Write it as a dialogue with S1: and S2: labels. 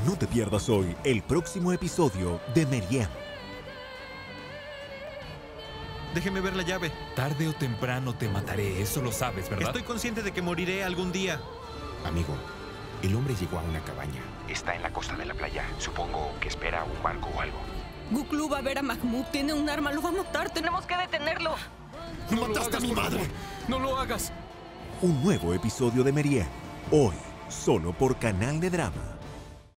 S1: No te pierdas hoy el próximo episodio de Meriem.
S2: Déjeme ver la llave.
S3: Tarde o temprano te mataré, eso lo sabes, ¿verdad?
S2: Estoy consciente de que moriré algún día.
S4: Amigo, el hombre llegó a una cabaña. Está en la costa de la playa. Supongo que espera un barco o algo.
S5: Guklu va a ver a Mahmoud. Tiene un arma, lo va a matar. Tenemos que detenerlo.
S3: ¡No mataste a mi madre! ¡No lo hagas!
S1: Un nuevo episodio de Meriem. Hoy, solo por Canal de Drama.